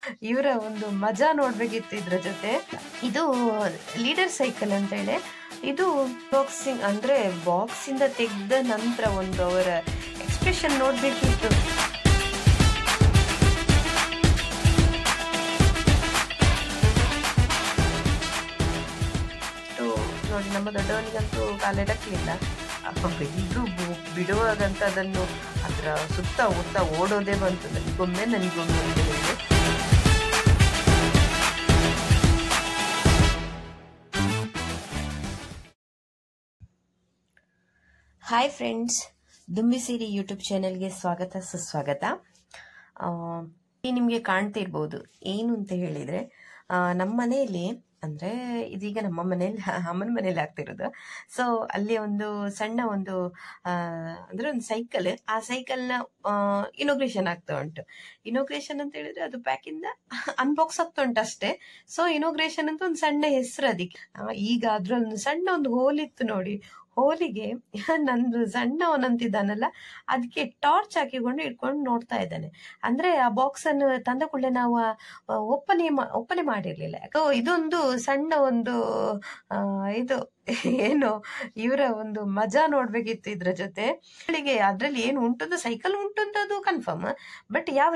ಇವರ ಒಂದು ಮಜಾ ನೋಡ್ಬೇಕಿತ್ತು ಇದ್ರ ಜೊತೆ. ಇದು ಲೀಡರ್ ಸೈಕಲ್ ಅಂತ ಹೇಳಿ, ಇದು ಬಾಕ್ಸಿಂಗ್ ಅಂದ್ರೆ ಬಾಕ್ಸ್ ಇಂದ ತೆಗೆದ ನಂತರ ಒಂದು ಅವರ ಎಕ್ಸ್ಪ್ರೆಷನ್ ನೋಡ್ಬೇಕಿತ್ತು. ನೋಡಿ, ನಮ್ಮ ದೊಡ್ಡವನಿಗಂತೂ ಕಾಲಿಡಕ್ಲಿಲ್ಲ. ಎಲ್ರು ಬಿಡುವಾಗಂತ ಅದನ್ನು ಅದರ ಸುತ್ತ ಓಡೋದೇ ಬಂತು. ನನಗೊಮ್ಮೆ ಅಂತ ಹೇಳಿ. ಹಾಯ್ ಫ್ರೆಂಡ್ಸ್, ದುಂಬಿಸಿರಿ ಯೂಟ್ಯೂಬ್ ಚಾನೆಲ್ಗೆ ಸ್ವಾಗತ ಸುಸ್ವಾಗತ. ನಿಮಗೆ ಕಾಣ್ತಾ ಇರ್ಬೋದು ಏನು ಅಂತ ಹೇಳಿದ್ರೆ, ನಮ್ಮ ಮನೆಯಲ್ಲಿ ಅಂದ್ರೆ ಇದೀಗ ನಮ್ಮ ಮನೇಲಿ ಅಮ್ಮನ ಮನೇಲಿ ಆಗ್ತಿರೋದು. ಸೊ ಅಲ್ಲಿ ಒಂದು ಸಣ್ಣ ಒಂದು ಅಂದ್ರೆ ಒಂದು ಸೈಕಲ್, ಆ ಸೈಕಲ್ನ ಇನೋಗ್ರೇಷನ್ ಆಗ್ತಾ ಉಂಟು. ಇನೋಗ್ರೇಷನ್ ಅಂತ ಹೇಳಿದ್ರೆ ಅದು ಪ್ಯಾಕಿಂದ ಅನ್ಬಾಕ್ಸ್ ಆಗ್ತಾ ಉಂಟು ಅಷ್ಟೇ. ಸೊ ಇನೋಗ್ರೇಷನ್ ಅಂತ ಒಂದು ಸಣ್ಣ ಹೆಸರು ಅದಕ್ಕೆ. ಈಗ ಅದ್ರೊಂದು ಸಣ್ಣ ಒಂದು ಹೋಲ್ ಇತ್ತು ನೋಡಿ. ಹೋಲಿಗೆ ನಂದು ಸಣ್ಣವನಂತಿದ್ದಾನಲ್ಲ, ಅದಕ್ಕೆ ಟಾರ್ಚ್ ಹಾಕಿಕೊಂಡು ಇಟ್ಕೊಂಡು ನೋಡ್ತಾ ಇದ್ದಾನೆ. ಅಂದ್ರೆ ಆ ಬಾಕ್ಸ್ ಅನ್ನು ತಂದ ಕೂಡಲೇ ನಾವು ಒಪ್ಪನೆ ಮಾಡಿರ್ಲಿಲ್ಲ. ಯಾಕೋ ಇದೊಂದು ಸಣ್ಣ ಒಂದು ಇದು ಏನು ಇವರ ಒಂದು ಮಜಾ ನೋಡ್ಬೇಕಿತ್ತು ಇದ್ರ ಜೊತೆ. ಅದ್ರಲ್ಲಿ ಏನು ಉಂಟು, ಸೈಕಲ್ ಉಂಟು ಅಂತ ಅದು ಕನ್ಫರ್ಮ್, ಬಟ್ ಯಾವ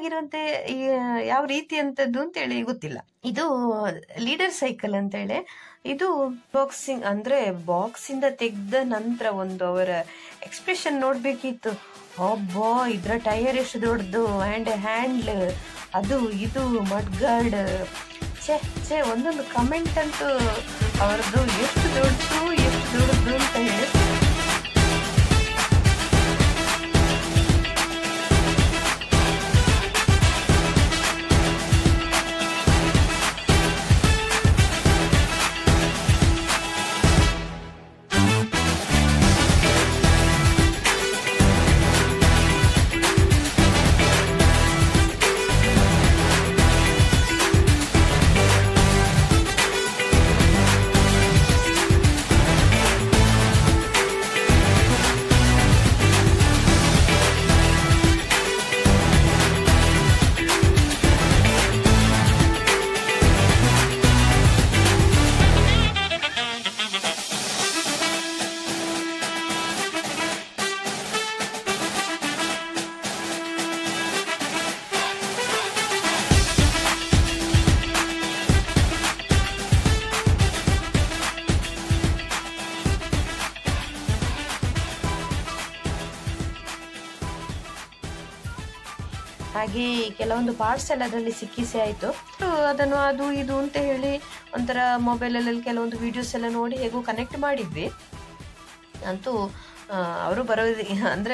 ರೀತಿ ಅಂತದ್ದು ಅಂತ ಹೇಳಿ ಗೊತ್ತಿಲ್ಲ. ಇದು ಲೀಡರ್ ಸೈಕಲ್ ಅಂತ ಹೇಳಿ, ಇದು ಬಾಕ್ಸಿಂಗ್ ಅಂದ್ರೆ ಬಾಕ್ಸ್ ಇಂದ ತೆಗೆದ ನಂತರ ಒಂದು ಅವರ ಎಕ್ಸ್ಪ್ರೆಷನ್ ನೋಡ್ಬೇಕಿತ್ತು. ಅಬ್ಬಾ, ಇದ್ರ ಟೈರ್ ಎಷ್ಟು ದೊಡ್ಡದು, ಹ್ಯಾಂಡ್ಲ್ ಅದು ಇದು ಮಡ್ ಗಾರ್ಡ್. ಛೇ ಒಂದೊಂದು ಕಮೆಂಟ್ ಅಂತೂ ಅವರದ್ದು ಎಷ್ಟು ದೊಡ್ಡದು ಅಂತ ಹೇಳಿ. ಹಾಗೆ ಕೆಲವೊಂದು ಪಾರ್ಟ್ಸ್ ಎಲ್ಲ ಅದರಲ್ಲಿ ಸಿಕ್ಕಿಸಿ ಆಯ್ತು. ಅದನ್ನು ಅದು ಇದು ಅಂತ ಹೇಳಿ ಒಂಥರ ಮೊಬೈಲಲ್ಲಿ ಕೆಲವೊಂದು ವಿಡಿಯೋಸ್ ಎಲ್ಲ ನೋಡಿ ಹೇಗೂ ಕನೆಕ್ಟ್ ಮಾಡಿದ್ವಿ. ಅಂತೂ ಅವರು ಬರೋದು ಅಂದ್ರೆ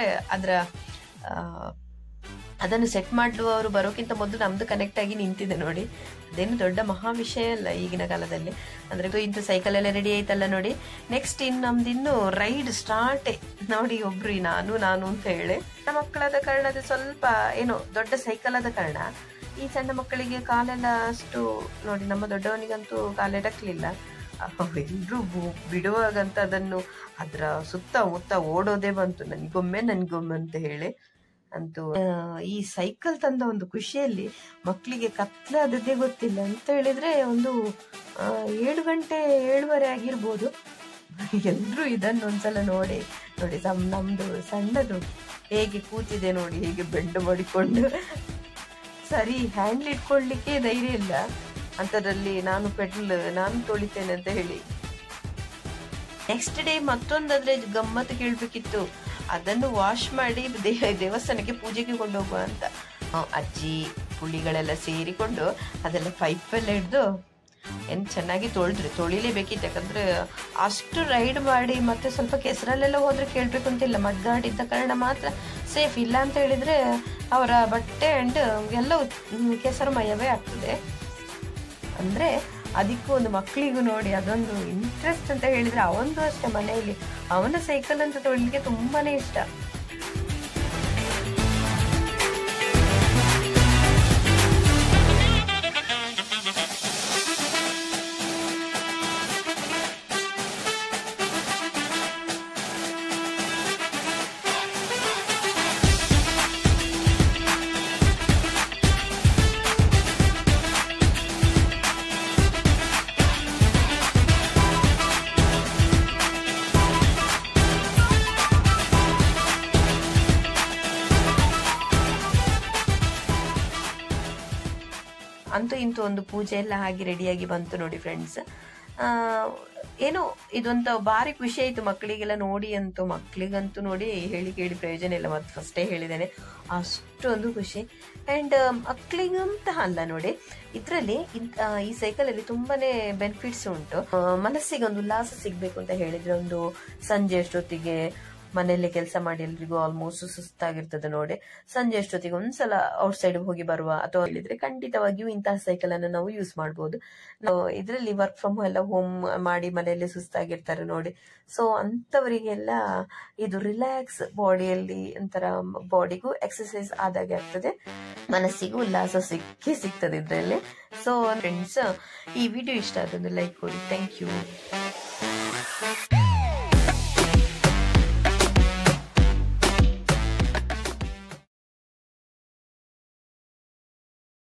ಅದನ್ನು ಸೆಟ್ ಮಾಡುವವರು ಬರೋಕ್ಕಿಂತ ಮೊದಲು ನಮ್ದು ಕನೆಕ್ಟ್ ಆಗಿ ನಿಂತಿದೆ ನೋಡಿ. ಅದೇನು ದೊಡ್ಡ ಮಹಾ ವಿಷಯ ಅಲ್ಲ ಈಗಿನ ಕಾಲದಲ್ಲಿ. ಅಂದ್ರೆ ಇಂಥ ಸೈಕಲ್ ಎಲ್ಲ ರೆಡಿ ಆಯ್ತಲ್ಲ ನೋಡಿ. ನೆಕ್ಸ್ಟ್ ನಮ್ದಿನ್ನು ರೈಡ್ ಸ್ಟಾರ್ಟ್ ನೋಡಿ. ಒಬ್ರು ನಾನು ಅಂತ ಹೇಳಿ, ಸಣ್ಣ ಮಕ್ಕಳಾದ ಕಾರಣ ಅದು ಸ್ವಲ್ಪ ಏನೋ ದೊಡ್ಡ ಸೈಕಲ್ ಆದ ಕಾರಣ ಈ ಸಣ್ಣ ಮಕ್ಕಳಿಗೆ ಕಾಲೆಲ್ಲ ಅಷ್ಟು ನೋಡಿ. ನಮ್ಮ ದೊಡ್ಡವನಿಗಂತೂ ಕಾಲಿಡಕ್ಲಿಲ್ಲ. ಎಲ್ರು ಬಿಡುವಾಗಂತ ಅದನ್ನು ಅದರ ಸುತ್ತ ಓಡೋದೇ ಬಂತು. ನನಗೊಮ್ಮೆ ಅಂತ ಹೇಳಿ. ಅಂತೂ ಈ ಸೈಕಲ್ ತಂದ ಒಂದು ಖುಷಿಯಲ್ಲಿ ಮಕ್ಕಳಿಗೆ ಕತ್ಲಾದದ್ದೇ ಗೊತ್ತಿಲ್ಲ. ಅಂತ ಹೇಳಿದ್ರೆ ಒಂದು 7 ಗಂಟೆ 7:30 ಆಗಿರ್ಬೋದು. ಎಲ್ರು ಇದನ್ನು ಒಂದ್ಸಲ ನೋಡಿ. ನಮ್ದು ಸಣ್ಣದು ಹೇಗೆ ಕೂತಿದೆ ನೋಡಿ, ಹೇಗೆ ಬೆಂಡು ಮಾಡಿಕೊಂಡು. ಸರಿ ಹ್ಯಾಂಡ್ಲ್ ಇಟ್ಕೊಳ್ಲಿಕ್ಕೆ ಧೈರ್ಯ ಇಲ್ಲ ಅಂತದ್ರಲ್ಲಿ ನಾನು ತೊಳಿತೇನೆ ಅಂತ ಹೇಳಿ. ನೆಕ್ಸ್ಟ್ ಡೇ ಮತ್ತೊಂದಾದ್ರೆ ಗಮ್ಮತ್ತು ಕೇಳ್ಬೇಕಿತ್ತು. ಅದನ್ನು ವಾಶ್ ಮಾಡಿ ದೇವಸ್ಥಾನಕ್ಕೆ ಪೂಜೆಗೆ ಕೊಂಡೋಗುವ ಅಂತ ಅಜ್ಜಿ ಪುಳಿಗಳೆಲ್ಲ ಸೇರಿಕೊಂಡು ಅದೆಲ್ಲ ಪೈಪೆಲ್ಲ ಹಿಡ್ದು ಚೆನ್ನಾಗಿ ತೊಳಿಲೇಬೇಕಿತ್ತು. ಯಾಕಂದ್ರೆ ಅಷ್ಟು ರೈಡ್ ಮಾಡಿ ಮತ್ತೆ ಸ್ವಲ್ಪ ಕೆಸರಲ್ಲೆಲ್ಲ ಹೋದ್ರೆ ಕೇಳ್ಬೇಕು ಅಂತಿಲ್ಲ. ಮಡ್ಗಾಡ್ ಇದ್ದ ಕಾರಣ ಮಾತ್ರ ಸೇಫ್. ಇಲ್ಲ ಅಂತ ಹೇಳಿದ್ರೆ ಅವರ ಬಟ್ಟೆ ಅಂಡ್ ಎಲ್ಲವೂ ಕೆಸರುಮಯವೇ ಆಗ್ತದೆ. ಅಂದ್ರೆ ಅದಕ್ಕೂ ಒಂದು ಮಕ್ಕಳಿಗೂ ನೋಡಿ ಅದೊಂದು ಇಂಟ್ರೆಸ್ಟ್ ಅಂತ ಹೇಳಿದ್ರೆ, ಅವಂದು ಅಷ್ಟೇ ಮನೆಯಲ್ಲಿ ಅವನ ಸೈಕಲ್ ಅಂತ ತೊಳಿಲಿಕ್ಕೆ ತುಂಬಾನೇ ಇಷ್ಟ. ಅಂತೂ ಇಂತೂ ಒಂದು ಪೂಜೆ ಎಲ್ಲ ಆಗಿ ರೆಡಿಯಾಗಿ ಬಂತು ನೋಡಿ ಫ್ರೆಂಡ್ಸ್. ಏನೋ ಇದೊಂದು ಭಾರಿ ಖುಷಿ ಆಯ್ತು ಮಕ್ಕಳಿಗೆಲ್ಲ ನೋಡಿ. ಅಂತೂ ಮಕ್ಕಳಿಗಂತೂ ನೋಡಿ ಹೇಳಿ ಕೇಳಿ ಪ್ರಯೋಜನ ಇಲ್ಲ, ಮತ್ತು ಫಸ್ಟೇ ಹೇಳಿದ್ದೇನೆ, ಅಷ್ಟೊಂದು ಖುಷಿ. ಆ್ಯಂಡ್ ಮಕ್ಕಳಿಗಂತ ಅಲ್ಲ ನೋಡಿ, ಇದರಲ್ಲಿ ಈ ಸೈಕಲಲ್ಲಿ ತುಂಬಾನೇ ಬೆನಿಫಿಟ್ಸ್ ಉಂಟು. ಮನಸ್ಸಿಗೆ ಒಂದು ಉಲ್ಲಾಸ ಸಿಗ್ಬೇಕು ಅಂತ ಹೇಳಿದ್ರೆ, ಒಂದು ಸಂಜೆ ಅಷ್ಟೊತ್ತಿಗೆ ಮನೆಯಲ್ಲೇ ಕೆಲಸ ಮಾಡಿ ಎಲ್ರಿಗೂ ಆಲ್ಮೋಸ್ಟ್ ಸುಸ್ತಾಗಿರ್ತದೆ ನೋಡಿ, ಸಂಜೆ ಅಷ್ಟೊತ್ತಿಗೆ ಒಂದ್ಸಲ ಔಟ್ ಸೈಡ್ ಹೋಗಿ ಬರುವ ಅಥವಾ ಹೇಳಿದ್ರೆ ಖಂಡಿತವಾಗಿಯೂ ಇಂತಹ ಸೈಕಲ್ ಅನ್ನು ನಾವು ಯೂಸ್ ಮಾಡಬಹುದು. ಇದರಲ್ಲಿ ವರ್ಕ್ ಫ್ರಮ್ ಎಲ್ಲ ಹೋಮ್ ಮಾಡಿ ಮನೆಯಲ್ಲೇ ಸುಸ್ತಾಗಿರ್ತಾರೆ ನೋಡಿ, ಸೊ ಅಂತವರಿಗೆಲ್ಲ ಇದು ರಿಲ್ಯಾಕ್ಸ್, ಬಾಡಿಯಲ್ಲಿ ಒಂಥರ ಬಾಡಿಗೂ ಎಕ್ಸರ್ಸೈಸ್ ಆದಾಗೆ ಆಗ್ತದೆ, ಮನಸ್ಸಿಗೂ ಉಲ್ಲಾಸ ಸಿಗ್ತದೆ ಇದರಲ್ಲಿ. ಸೊ ಫ್ರೆಂಡ್ಸ್, ಈ ವಿಡಿಯೋ ಇಷ್ಟ ಆದೊಂದು ಲೈಕ್ ಕೊಡಿ. Thank you.